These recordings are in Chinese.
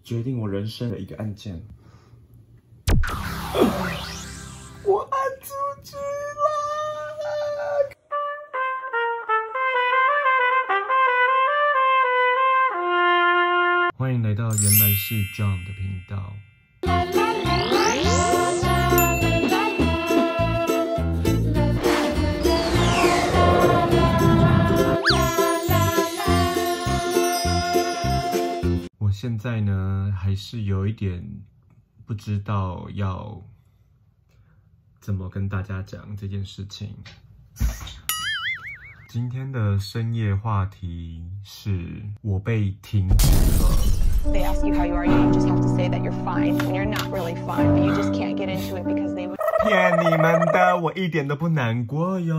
决定我人生的一个案件。我按出去了。欢迎来到原来是 John 的频道。我现在呢，还是有一点不知道要怎么跟大家讲这件事情。今天的深夜话题是我被停职了。 They ask you how you are, you just have to say that you're fine when you're not really fine, but you just can't get into it because they would. 骗你们的，我一点都不难过哟。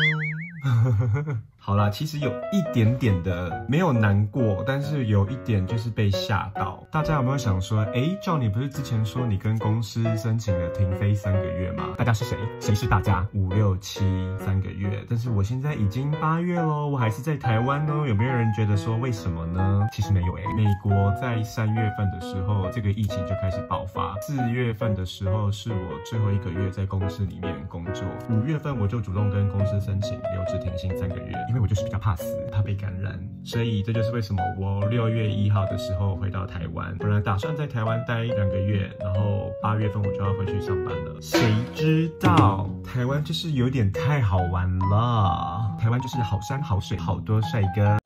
好啦，其实有一点点的没有难过，但是有一点就是被吓到。大家有没有想说，John 你不是之前说你跟公司申请了停飞3个月吗？大家是谁？谁是大家？5、6、7 3个月，但是我现在已经8月咯，我还是在台湾哦。有没有人觉得说为什么呢？其实没有美国在3月份的时候，这个疫情就开始爆发。4月份的时候是我最后1个月在公司里面工作。5月份我就主动跟公司申请留职停薪3个月，因为我就是比较怕死，怕被感染，所以这就是为什么我6月1号的时候回到台湾。本来打算在台湾待2个月，然后8月份我就要回去上班了。谁知道台湾就是有点太好玩了，台湾就是好山好水，好多帅哥。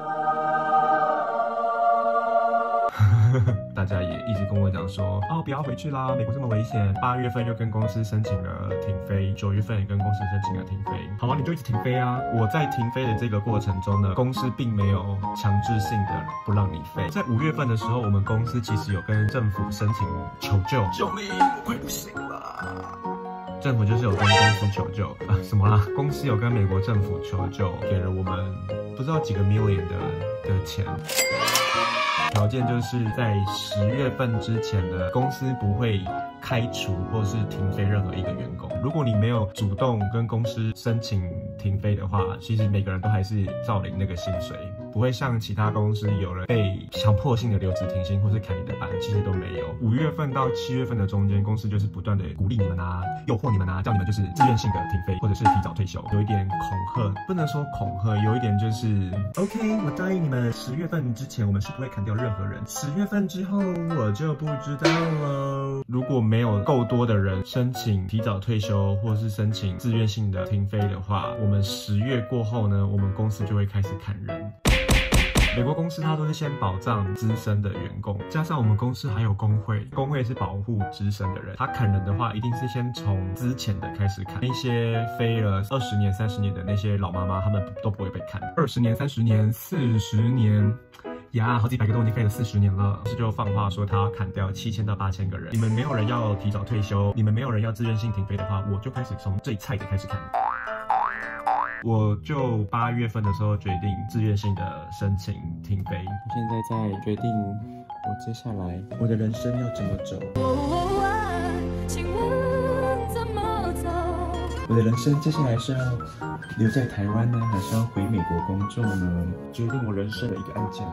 大家也一直跟我讲说，不要回去啦，美国这么危险。8月份又跟公司申请了停飞，9月份也跟公司申请了停飞。好啊，你就一直停飞啊。我在停飞的这个过程中呢，公司并没有强制性的不让你飞。在5月份的时候，我们公司其实有跟政府申请求救，救命，我快不行了。政府就是有跟公司求救什么啦？公司有跟美国政府求救，给了我们不知道几个 million 的钱。条件就是在10月份之前的公司不会开除或是停飞任何一个员工。如果你没有主动跟公司申请停飞的话，其实每个人都还是照领那个薪水，不会像其他公司有人被强迫性的留职停薪或是砍你的班，其实都没有。5月份到7月份的中间，公司就是不断的鼓励你们啊，诱惑你们啊，叫你们就是自愿性的停飞或者是提早退休，有一点恐吓，不能说恐吓，有一点就是 OK， 我答应你们10月份之前我们是不会砍掉任何人，10月份之后我就不知道了。如果没有够多的人申请提早退休或是申请自愿性的停飞的话，我们10月过后呢，我们公司就会开始砍人。美国公司它都是先保障资深的员工，加上我们公司还有工会，工会是保护资深的人。他砍人的话，一定是先从资浅的开始砍。那些飞了20年、30年的那些老妈妈，他们都不会被砍。20年、30年、40年。呀，好几百个都已经飞了40年了，是就放话说他要砍掉7000到8000个人。你们没有人要提早退休，你们没有人要自愿性停飞的话，我就开始从最菜的开始砍。我就8月份的时候决定自愿性的申请停飞。我现在在决定我接下来我的人生要怎么走。请问怎么走？我的人生接下来是要留在台湾呢，还是要回美国工作呢？决定我人生的一个案件。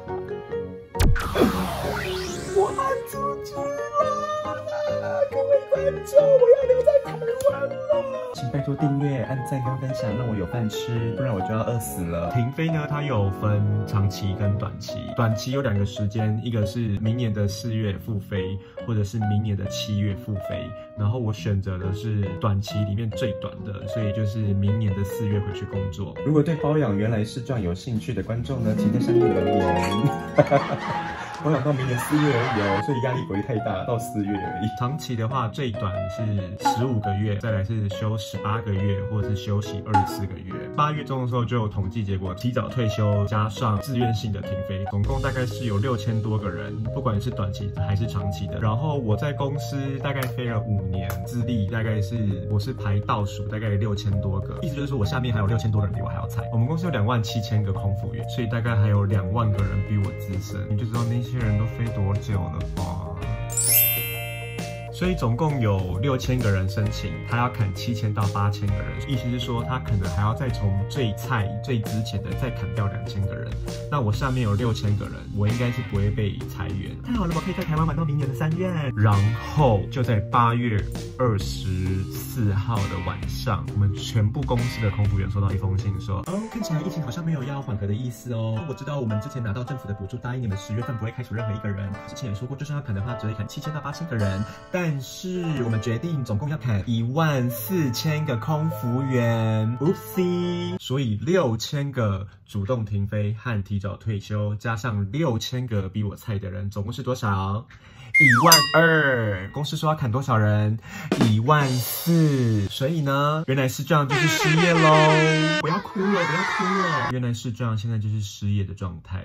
我按出去了，各位观众，我要留在台湾了。请拜托订阅、按赞跟分享，让我有饭吃，不然我就要饿死了。停飞呢，它有分长期跟短期。短期有2个时间，一个是明年的4月复飞，或者是明年的7月复飞。然后我选择的是短期里面最短的，所以就是明年的4月回去工作。如果对包养原来是John有兴趣的观众呢，请在下面留言。我想到明年4月而已哦，所以压力不会太大，到4月而已。长期的话，最短是15个月，再来是休18个月，或者是休息24个月。8月中的时候就有统计结果，提早退休加上自愿性的停飞，总共大概是有6000多个人，不管是短期还是长期的。然后我在公司大概飞了5年，资历大概是我是排倒数，大概6000多个，意思就是说我下面还有6000多个人比我还要菜。我们公司有27000个空服员，所以大概还有2万个人比我资深，你就知道那些人都飞多久了吧。 所以总共有6000个人申请，他要砍7000到8000个人，意思是说他可能还要再从最菜最之前的再砍掉2000个人。那我下面有6000个人，我应该是不会被裁员。太好了，我可以在台湾玩到明年的3月。然后就在8月24号的晚上，我们全部公司的空服员收到一封信说，看起来疫情好像没有要缓和的意思哦。我知道我们之前拿到政府的补助，答应你们10月份不会开除任何一个人。之前也说过，就算要砍的话，只会砍7000到8000个人。但是我们决定总共要砍14000个空服员 ，Oopsie！ 所以6000个主动停飞和提早退休，加上6000个比我菜的人，总共是多少？12000，公司说要砍多少人？14000，所以呢，原来是这样，就是失业喽！不要哭了，不要哭了，原来是这样，现在就是失业的状态。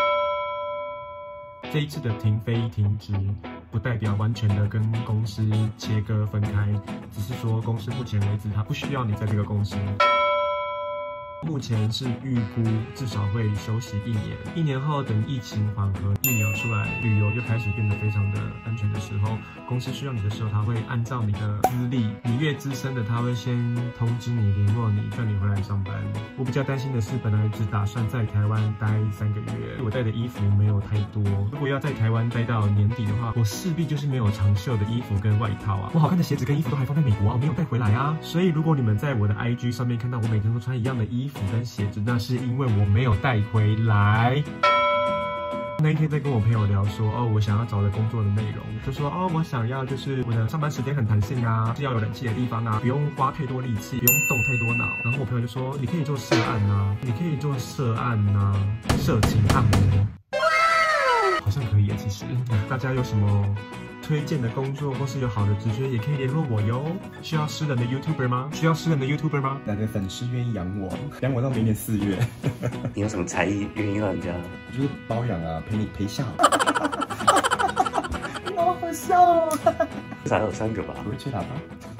这一次的停飞停职，不代表完全的跟公司切割分开，只是说公司目前为止它不需要你在这个公司。目前是预估至少会休息1年，1年后等疫情缓和，疫苗出来，旅游又开始变得非常的安全的时候，公司需要你的时候，他会按照你的资历，你越资深的，他会先通知你，联络你，叫你回来上班。我比较担心的是，本来只打算在台湾待3个月，我带的衣服没有太多，如果要在台湾待到年底的话，我势必就是没有长袖的衣服跟外套啊，我好看的鞋子跟衣服都还放在美国啊，我没有带回来啊。所以如果你们在我的 IG 上面看到我每天都穿一样的衣服跟鞋子，那是因为我没有带回来。那一天在跟我朋友聊说，我想要找的工作的内容，就说我想要就是我的上班时间很弹性啊，是要有冷气的地方啊，不用花太多力气，不用动太多脑。然后我朋友就说，你可以做涉案啊，你可以做涉案啊，色情按摩，好像可以啊。其实大家有什么推荐的工作或是有好的直觉，也可以联络我哟。需要私人的 YouTuber 吗？需要私人的 YouTuber 吗？哪个粉丝愿意养我？养我到明年4月。 你有什么才艺愿意让人家？ 就是包养啊，陪你陪笑。你好好笑哦。 至少有3个吧。 不会吹喇叭。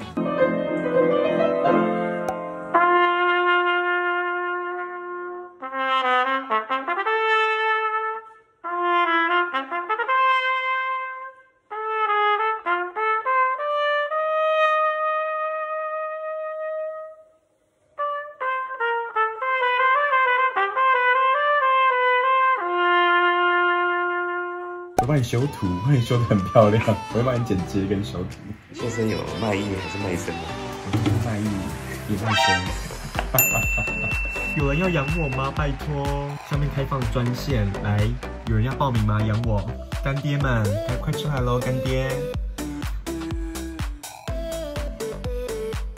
我帮你修图，帮你修得很漂亮，我会帮你剪接跟修图。 先生有卖艺还是卖身吗？ 我卖艺也卖身。有人要养我吗？拜托，下面开放专线，来，有人要报名吗？养我，干爹们，快出来喽，干爹！